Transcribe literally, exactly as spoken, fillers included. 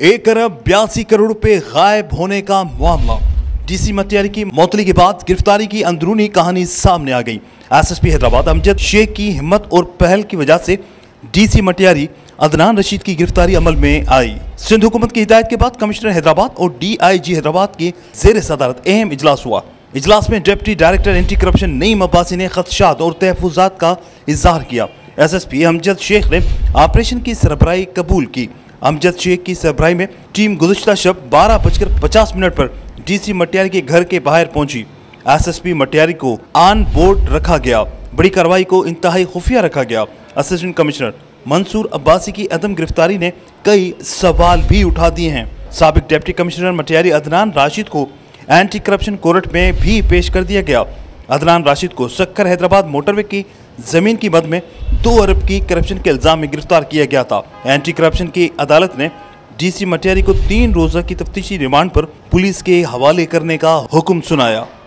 एक अरब बयासी करोड़ रुपए गायब होने का मामला। डीसी मटियारी की मौतली के बाद गिरफ्तारी की अंदरूनी कहानी सामने आ गई। एसएसपी हैदराबाद अमजद शेख की हिम्मत और पहल की वजह से डीसी मटियारी अदनान रशीद की गिरफ्तारी अमल में आई। सिंध हुकूमत की हिदायत के बाद कमिश्नर हैदराबाद और डीआईजी हैदराबाद के जेर सदारत अहम इजलास हुआ। इजलास में deputy director anti corruption Naeem Abbasi ने खदशात और तहफुजात का इजहार किया। एसएसपी अमजद शेख ने ऑपरेशन की सरबराही कबूल की। अमजद शेख की सरबराही में टीम गुज़िश्ता शब बारह बजकर पचास मिनट पर डीसी मटियारी के घर के बाहर पहुंची। एसएसपी मटियारी को ऑन बोर्ड रखा गया। बड़ी कार्रवाई को इंतहाई खुफिया रखा गया। असिस्टेंट कमिश्नर मंसूर अब्बासी की अदम गिरफ्तारी ने कई सवाल भी उठा दिए हैं। साबिक डिप्टी कमिश्नर मटियारी अदनान राशिद को एंटी करप्शन कोर्ट में भी पेश कर दिया गया। अदनान राशिद को सक्कर हैदराबाद मोटरवे की जमीन की मद में दो अरब की करप्शन के इल्जाम में गिरफ्तार किया गया था। एंटी करप्शन की अदालत ने डीसी मटियारी को तीन रोजा की तफ्तीशी रिमांड पर पुलिस के हवाले करने का हुक्म सुनाया।